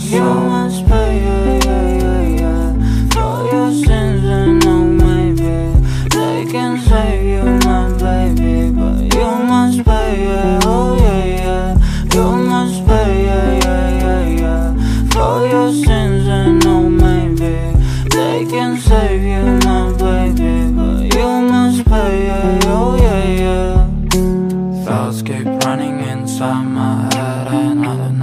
You must pay, yeah, yeah, yeah, yeah, for your sins. And no, maybe they can save you, my baby, but you must pay, yeah, oh yeah, yeah. You must pay, yeah, yeah, yeah, yeah, for your sins. And no, maybe they can save you, my baby, but you must pay, yeah, oh yeah, yeah. Thoughts keep running inside my head and I don't